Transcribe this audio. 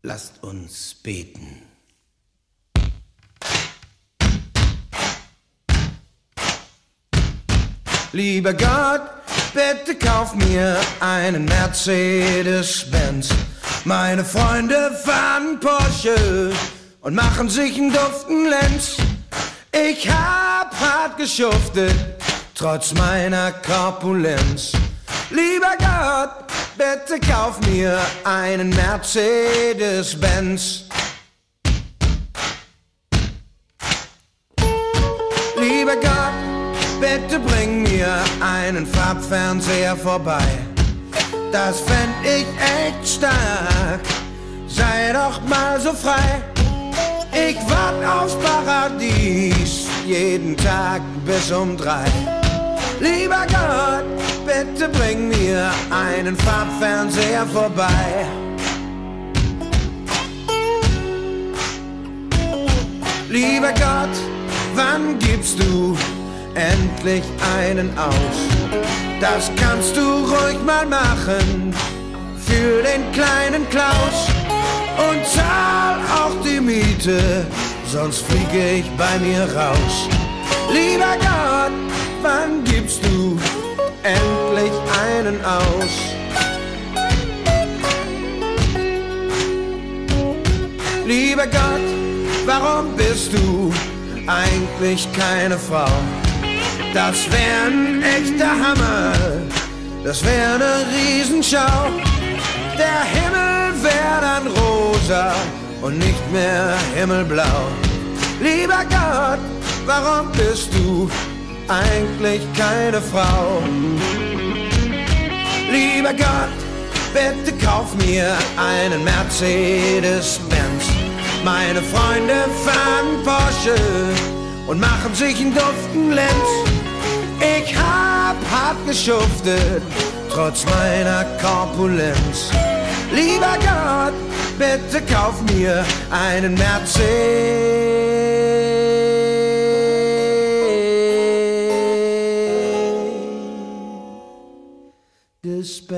Lasst uns beten. Lieber Gott, bitte kauf mir einen Mercedes-Benz. Meine Freunde fahren Porsche und machen sich einen duften Lenz. Ich hab hart geschuftet, trotz meiner Korpulenz. Lieber Gott, bitte kauf mir einen Mercedes-Benz. Lieber Gott, bitte bring mir einen Farbfernseher vorbei. Das fänd ich echt stark, sei doch mal so frei. Ich wart aufs Paradies, jeden Tag bis um 3. Lieber Gott, bitte bring mir einen Farbfernseher vorbei. Lieber Gott, wann gibst du endlich einen aus? Das kannst du ruhig mal machen für den kleinen Klaus. Und zahl auch die Miete, sonst fliege ich bei mir raus. Lieber Gott, wann gibst du endlich einen aus? Lieber Gott, warum bist du eigentlich keine Frau? Das wär ein echter Hammer, das wär eine Riesenschau. Der Himmel wär dann rosa und nicht mehr himmelblau. Lieber Gott, warum bist du eigentlich keine Frau? Lieber Gott, bitte kauf mir einen Mercedes-Benz. Meine Freunde fahren Porsche und machen sich einen duften Lenz. Ich hab hart geschuftet, trotz meiner Korpulenz. Lieber Gott, bitte kauf mir einen Mercedes-Benz.